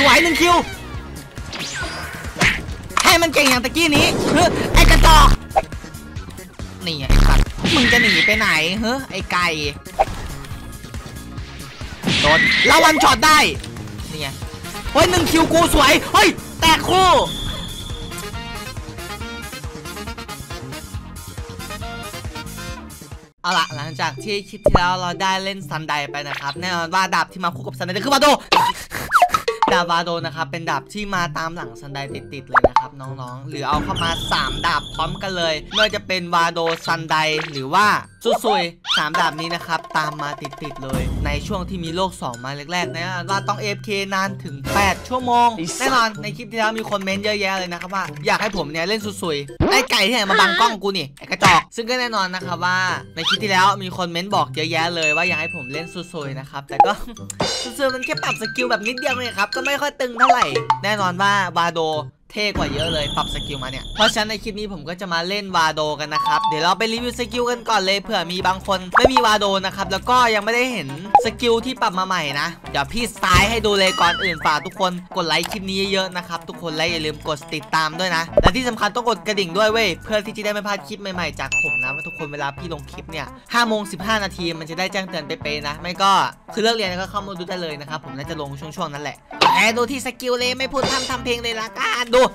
วย1 คิวให้มันเก่งอย่างตะกี้นี้ไอ้กระจอกนี่ไอ้สัตว์มึงจะหนีไปไหนไอ้ไก่โดนแล้ววันช็อตได้นี่ไงเฮ้ย1 คิวกูสวยเฮ้ยแตกคู่เอาล่ะหลังจากที่คลิปที่แล้วเราได้เล่นซันไดไปนะครับแน่นอนว่าดาบที่มาคู่กับซันไดคือวาโดดาบวาโดนะครับเป็นดาบที่มาตามหลังซันไดติดๆเลยนะครับน้องๆหรือเอาเข้ามา3 ดาบพร้อมกันเลยไม่ว่าจะเป็นวาโดซันไดหรือว่าซุย3 ดาบนี้นะครับตามมาติดๆเลยในช่วงที่มีโลก2มาแรกๆนะว่าต้อง AFK นานถึง8 ชั่วโมงแน่นอนในคลิปที่แล้วมีคนเมนต์เยอะแยะเลยนะครับว่าอยากให้ผมเนี่ยเล่นซุยไอ้ไก่ที่ไหนมาบังกล้องกูนี่ไอ้กระจอกซึ่งก็แน่นอนนะครับว่าในคลิปที่แล้วมีคนเมนต์บอกเยอะแยะเลยว่าอยากให้ผมเล่นซุยนะครับแต่ก็ซุยมันแค่ปรับสกิลแบบนิดเดียวเลยครับก็ไม่ค่อยตึงเท่าไหร่แน่นอนว่าวาโดเท่กว่าเยอะเลยปรับสกิลมาเนี่ยเพราะฉะนั้นในคลิปนี้ผมก็จะมาเล่นวาโดกันนะครับเดี๋ยวเราไปรีวิวสกิลกันก่อนเลยเผื่อมีบางคนไม่มีวาโดนะครับแล้วก็ยังไม่ได้เห็นสกิลที่ปรับมาใหม่นะเดี๋ยวพี่สไตล์ให้ดูเลยก่อนอื่นฝากทุกคนกดไลค์คลิปนี้เยอะๆนะครับทุกคนและอย่าลืมกดติดตามด้วยนะและที่สำคัญต้องกดกระดิ่งด้วยเว้ยเพื่อที่จะได้ไม่พลาดคลิปใหม่ๆจากผมนะว่าทุกคนเวลาพี่ลงคลิปเนี่ย5:15 นาทีมันจะได้แจ้งเตือนเป๊ะๆนะไม่ก็คือเลิกเรียนก็เข้ามาดูได้เลยนะครับผมน่าจะลงช่วงๆนั้นแหละดูที่สกิลเลยไม่พูดทำเพลงเลยละกันดู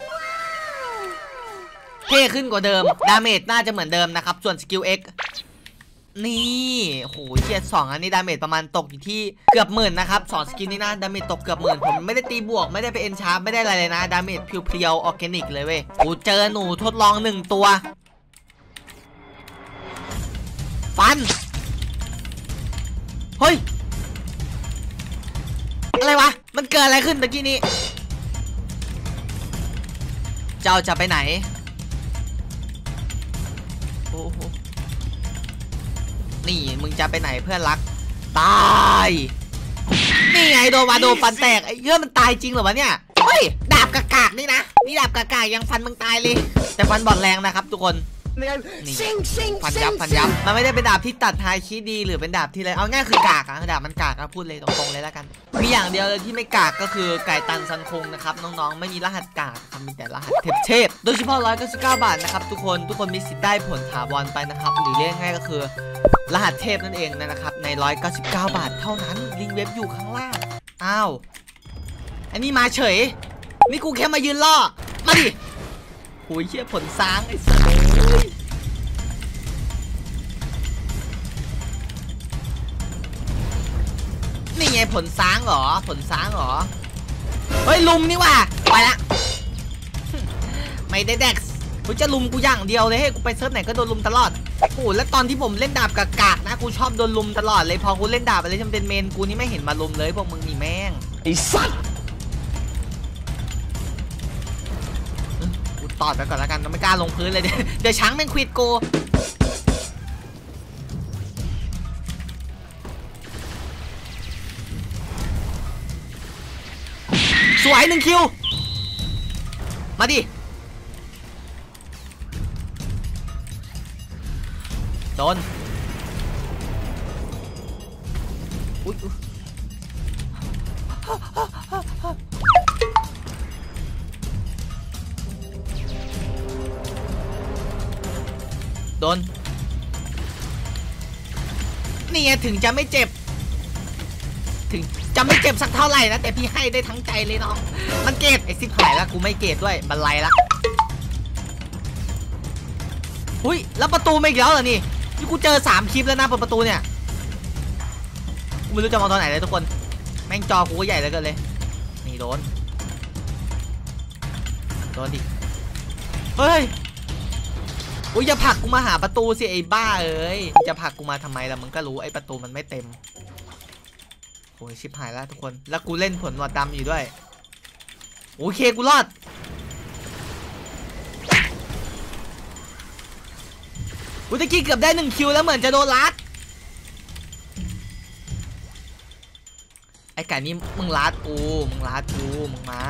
เท่ขึ้นกว่าเดิมดาเมจน่าจะเหมือนเดิมนะครับส่วนสกิล X นี่โหเทียร์2อันนี้ดาเมจประมาณตกอยู่ที่เกือบ10,000นะครับ2สกิลนี้นะดาเมจตกเกือบ10,000ผมไม่ได้ตีบวกไม่ได้ไปเอนชาร์ไม่ได้อะไรเลยนะดาเมจเพียวๆออร์แกนิกเลยเว้ยกูเจอหนูทดลอง1 ตัวฟันเฮ้ยอะไรวะมันเกิดอะไรขึ้นตะกี้นี้เจ้าจะไปไหนโอ้โหนี่มึงจะไปไหนเพื่อนรักตายนี่ไงโดนวาโดฟันแตกไอ้เหี้ยมันตายจริงเหรอวะเนี่ยเฮ้ยดาบกากๆนี่นะนี่ดาบกากๆยังฟันมึงตายเลยแต่ฟันบอดแรงนะครับทุกคนนี่ฟันยับมันไม่ได้เป็นดาบที่ตัดทายชี้ดีหรือเป็นดาบที่อะไรเอาง่ายคือกากอะดาบมันกากนะพูดเลยตรงๆเลยแล้วกันมีอย่างเดียวเลยที่ไม่กากก็คือไก่ตันซันคงนะครับน้องๆไม่มีรหัสกากครับมีแต่รหัสเทพโดยเฉพาะ199 บาทนะครับทุกคนมีสิทธิ์ได้ผลถาวรไปนะครับหรือเรียกง่ายก็คือรหัสเทพนั่นเองนะครับใน199 บาทเท่านั้นลิงก์เว็บอยู่ข้างล่างอ้าวอันนี้มาเฉยนี่กูแค่มายืนล่อมาดิโอ้ยเชี่ยผลซ้างไอ้สัสนี่ไงผลซ้างเหรอเฮ้ยลุมนี่ว่ะไปละไม่ได้แดกกูจะลุมกูอย่างเดียวเลยให้กูไปเซิร์ฟไหนก็โดนลุมตลอดโอ้แล้วตอนที่ผมเล่นดาบกากๆนะกูชอบโดนลุมตลอดเลยพอกูเล่นดาบอะไรที่มันเป็นเมนกูนี่ไม่เห็นมาลุมเลยพวกมึงนี่แม่งไอ้สัสกูตอดไปก่อนแล้วกันไม่กล้าลงพื้นเลยเดี๋ยวช้างแม่งควิดกูสวย1 คิวมาดิโดนอุ๊ยโดนนี่ไงถึงจะไม่เจ็บสักเท่าไหร่นะแต่พี่ให้ได้ทั้งใจเลยน้องมันเกตไอ้ซิปหายแล้วกูไม่เกตด้วยบันไลละหุ้ยแล้วประตูไม่อีกแล้วเหรอนี่กูเจอ3 คลิปแล้วนะประตูเนี่ยกูไม่รู้จะมองตอนไหนเลยทุกคนแม่งจอกูก็ใหญ่แล้วกันเลยนี่โดนดิเฮ้ยอุ้ยอย่าผลักกูมาหาประตูสิไอ้บ้าเอ้ยจะผลักกูมาทำไมล่ะมึงก็รู้ไอ้ประตูมันไม่เต็มโอ้ยชิบหายแล้วทุกคนแล้วกูเล่นผลหนวดดำอยู่ด้วยโอเคกูรอดกูตะกี้เกือบได้1 คิวแล้วเหมือนจะโดนลัดไอ้ไก่นี่มึงลัดกูมึงมา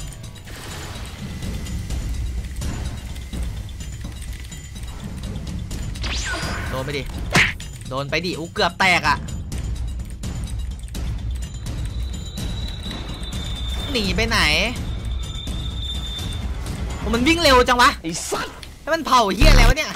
โดนไปดิอู้เกือบแตกอ่ะหนีไปไหนมันวิ่งเร็วจังวะไอ้สัสให้มันเผาเหี้ยอะไรวะเนี่ย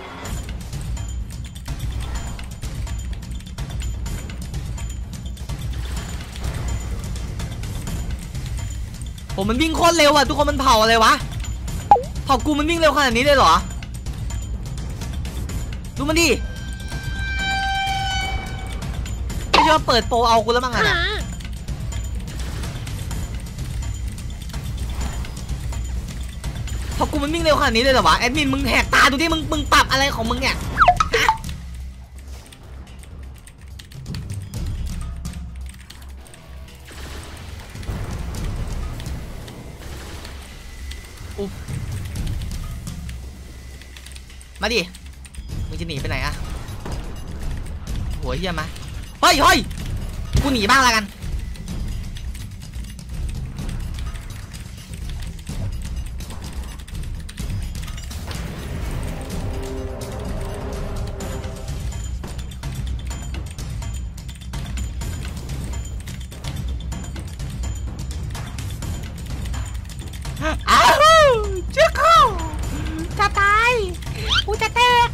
มันวิ่งโคตรเร็วอ่ะทุกคนมันเผาอะไรวะเผากูมันวิ่งเร็วขนาดนี้เลยเหรอดูมันดิไม่ใช่ว่าเปิดโปรเอากูแล้วมั้งอ่ะนะเผากูมันวิ่งเร็วขนาดนี้เลยเหรอวะแอดมินมึงแหกตาดูดิมึงปรับอะไรของมึงเนี่ยมาดิมึงจะหนีไปไหนอะหัวเหี้ยมาเฮ้ยกูหนีบ้างแล้วกันอ้าวเจ้าเข้าจะตายกูจะแตก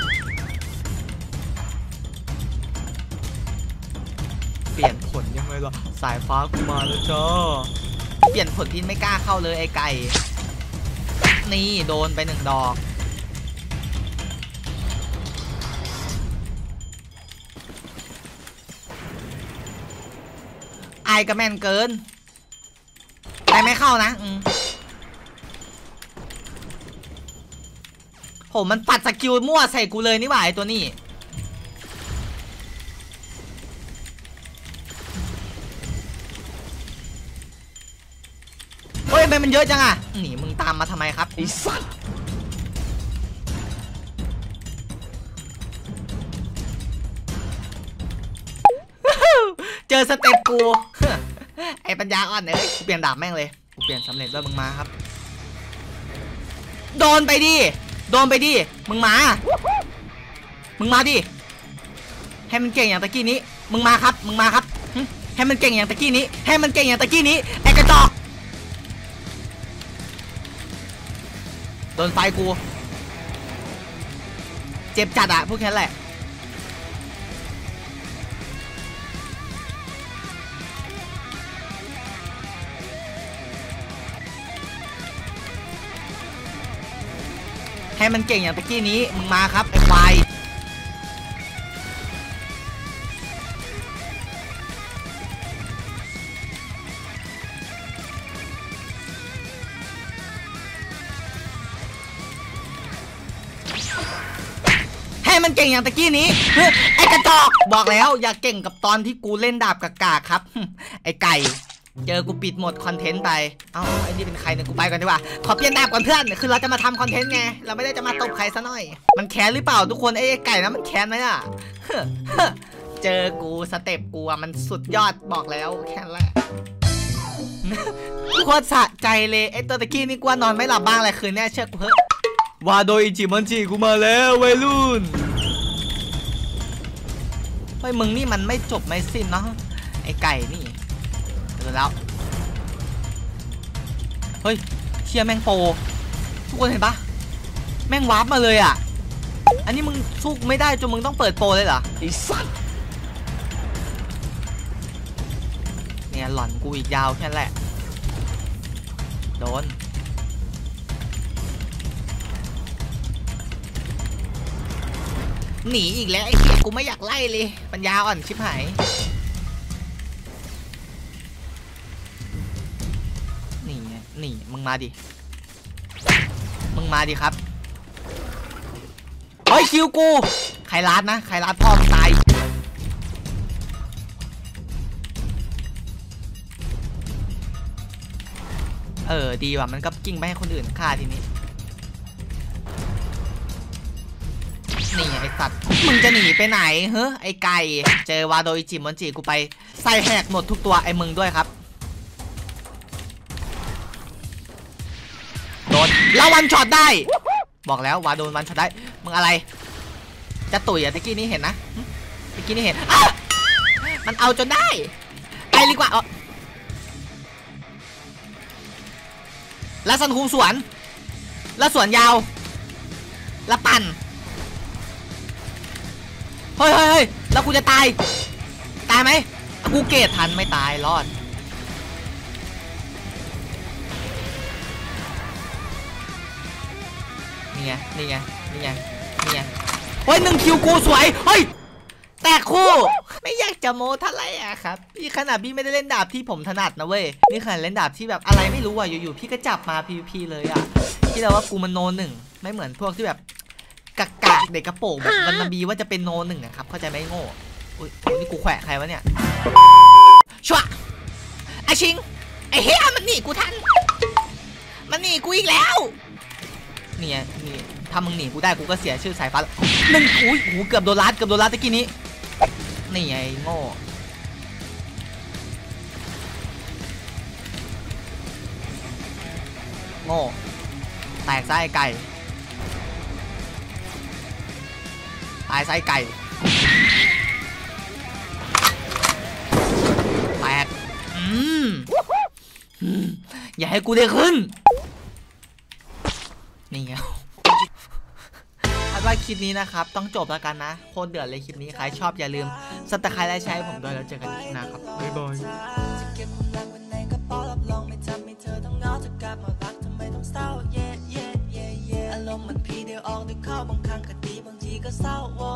เปลี่ยนผลยังไงล่ะสายฟ้ากูมาแล้วจ้าเปลี่ยนผลที่ไม่กล้าเข้าเลยไอ้ไก่นี่โดนไป1 ดอกไอ้ก็แม่นเกินแต่ไม่เข้านะมันปัดสกิลมั่วใส่กูเลยนี่หว่าไอตัวนี้เฮ้ยมันเยอะจังอ่ะหนีมึงตามมาทำไมครับไอ้สัสเจอสเต็ปกูไอปัญญาอ่อนเลยกูเปลี่ยนดาบแม่งเลยกูเปลี่ยนสำเร็จแล้วมึงมาครับโดนไปดิมึงมาดิให้มันเก่งอย่างตะกี้นี้มึงมาครับให้มันเก่งอย่างตะกี้นี้ไอ้กระจอกโดนไฟกูเจ็บจัดอะพวกแค่แหละให้มันเก่งอย่างตะกี้นี้มึงมาครับไอ้ควายให้มันเก่งอย่างตะกี้นี้ไอ้กระจอกบอกแล้วอย่าเก่งกับตอนที่กูเล่นดาบกากๆครับไอ้ไก่เจอกูปิดหมดคอนเทนต์ไปไอ้นี่เป็นใครเนี่ยกูไปก่อนดีกว่าขอเปลี่ยนดาบก่อนเพื่อนคือเราจะมาทำคอนเทนต์ไงเราไม่ได้จะมาตบใครซะหน่อยมันแค้นหรือเปล่าทุกคนไอ้ไก่นะมันแค้นไหมอ่ะเจอกูสเต็ปกูมันสุดยอดบอกแล้วแค่นั้นแหละโคตรสะใจเลยไอ้ตัวตะกี้นี่กูนอนไม่หลับบ้างเลยคืนนี้เชื่อกูเถอะวาโดอิจิมอนจิกูมาแล้ววัยรุ่นเฮ้ยมึงนี่มันไม่จบไม่สิ้นเนาะไอ้ไก่นี่เจอแล้วเฮ้ยเชียร์แม่งโปทุกคนเห็นปะแม่งวาร์ปมาเลยอ่ะอันนี้มึงสู้ไม่ได้จนมึงต้องเปิดโปเลยเหรอไอ้สัสเนี่ยหล่อนกูอีกยาวแค่นั้นแหละโดนหนีอีกแล้วไอ้เหี้ยกูไม่อยากไล่เลยปัญญาอ่อนชิบหายนี่มึงมาดิครับเฮ้ยคิวกูใครรัดนะใครรัดพ่อมึงตายดีว่ะมันก็กิ้งไปให้คนอื่นฆ่าทีนี้นี่ไอสัตว์มึงจะหนีไปไหนเฮ้ยไอไก่เจอวาโดอิจิมอนจิกูไปใส่แหกหมดทุกตัวไอมึงด้วยครับโดนแล้ววันช็อตได้บอกแล้วว่าโดนวันช็อตได้มึงอะไรจะตุ๋ยอะตะกี้นี้เห็นนะตะกี้นี้เห็นมันเอาจนได้ไปดีกว่าแล้วสันคุมสวนแล้วสวนยาวแล้วปั่นเฮ้ยแล้วกูจะตายไหมกูเกตทันไม่ตายรอดนี่ไงเฮ้ย1 คิวกูสวยเฮ้ยแตกคู่ไม่อยากจะโม้เท่าไหร่อะครับพี่ขนาดพี่ไม่ได้เล่นดาบที่ผมถนัดนะเว้ยนี่ขนาดเล่นดาบที่แบบอะไรไม่รู้อะอยู่ๆพี่ก็จับมา PVP เลยอะที่เราว่ากูมันโน1ไม่เหมือนพวกที่แบบกากเด็กกระโปงแบบมันบีว่าจะเป็นโน1อะครับเข้าใจไหมโง่อุ้ยนี่กูแขวะใครวะเนี่ยชัวไอชิงไอเฮียมันหนีกูทันมันหนีกูอีกแล้วนี่ถ้ามึงหนีกูได้กูก็เสียชื่อสายฟ้า1อุ้ยหูเกือบโดนลัดตะกี้นี้นี่ไงโง่แตกไส้ไก่ตายไส้ไก่แตกอย่าให้กูได้ขึ้นนี่ไงว่าคลิปนี้นะครับต้องจบแล้วกันนะโคตรเดือดเลยคลิปนี้ใครชอบอย่าลืมซับสไครต์และแชร์ให้ผมด้วยแล้วเจอกันคลิปหน้าครับบ๊ายบายอารมณ์มันพีเดียวออกด้วยข้าวบางครั้งก็ดีบางทีก็เศร้า